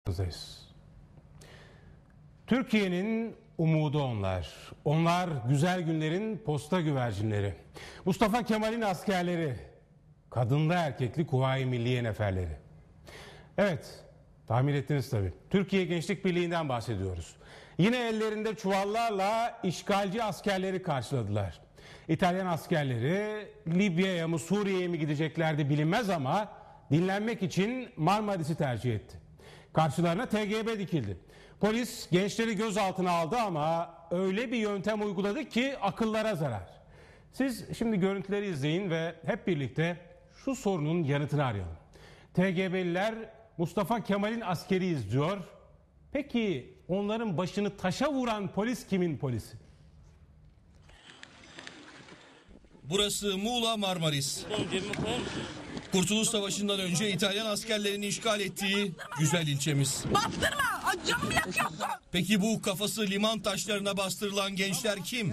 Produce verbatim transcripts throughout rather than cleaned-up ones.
Türkiye'nin umudu onlar. Onlar güzel günlerin posta güvercinleri. Mustafa Kemal'in askerleri. Kadınlı erkekli Kuvayi Milliye neferleri. Evet, tahmin ettiniz tabii. Türkiye Gençlik Birliği'nden bahsediyoruz. Yine ellerinde çuvallarla işgalci askerleri karşıladılar. İtalyan askerleri Libya'ya mı Suriye'ye mi gideceklerdi bilinmez ama dinlenmek için Marmaris'i tercih etti. Karşılarına T G B dikildi. Polis gençleri gözaltına aldı ama öyle bir yöntem uyguladı ki akıllara zarar. Siz şimdi görüntüleri izleyin ve hep birlikte şu sorunun yanıtını arayalım. T G B'liler Mustafa Kemal'in askeriyiz diyor. Peki onların başını taşa vuran polis kimin polisi? Burası Muğla Marmaris. Kurtuluş Savaşı'ndan önce İtalyan askerlerinin işgal ettiği güzel ilçemiz. Bastırma! Canımı yakıyorsun! Peki bu kafası liman taşlarına bastırılan gençler kim?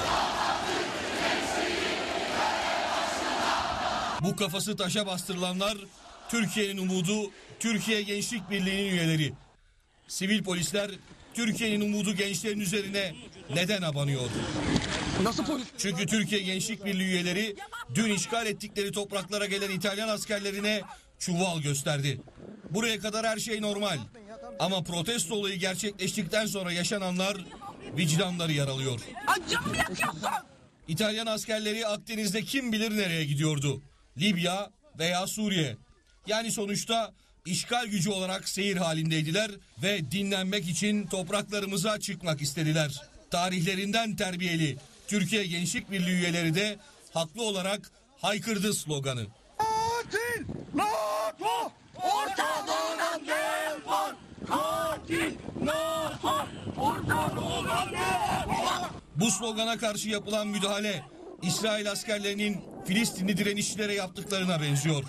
Bu kafası taşa bastırılanlar Türkiye'nin umudu, Türkiye Gençlik Birliği'nin üyeleri. Sivil polisler Türkiye'nin umudu gençlerin üzerine neden abanıyor? Nasıl polis? Çünkü Türkiye Gençlik Birliği üyeleri dün işgal ettikleri topraklara gelen İtalyan askerlerine çuval gösterdi. Buraya kadar her şey normal. Ama protesto olayı gerçekleştikten sonra yaşananlar vicdanları yaralıyor. Canımı yakıyorsun! İtalyan askerleri Akdeniz'de kim bilir nereye gidiyordu? Libya veya Suriye. Yani sonuçta işgal gücü olarak seyir halindeydiler ve dinlenmek için topraklarımıza çıkmak istediler. Tarihlerinden terbiyeli Türkiye Gençlik Birliği üyeleri de haklı olarak haykırdı sloganı. Katil! NATO! Orta Doğu'dan gel var! Katil! NATO! Orta Doğu'dan gel var! Bu slogana karşı yapılan müdahale İsrail askerlerinin Filistinli direnişçilere yaptıklarına benziyor.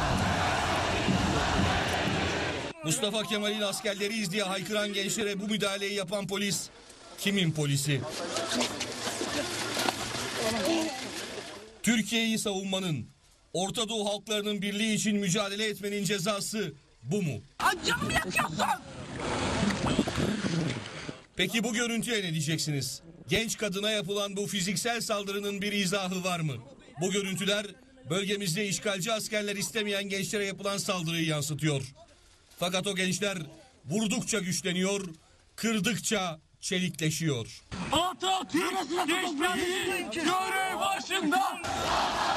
Mustafa Kemal'in askerleriyiz diye haykıran gençlere bu müdahaleyi yapan polis kimin polisi? Türkiye'yi savunmanın, Orta Doğu halklarının birliği için mücadele etmenin cezası bu mu? Canımı yakıyorsun! Peki bu görüntüye ne diyeceksiniz? Genç kadına yapılan bu fiziksel saldırının bir izahı var mı? Bu görüntüler bölgemizde işgalci askerler istemeyen gençlere yapılan saldırıyı yansıtıyor. Fakat o gençler vurdukça güçleniyor, kırdıkça çelikleşiyor. Atatürk geçmeyi görev başında!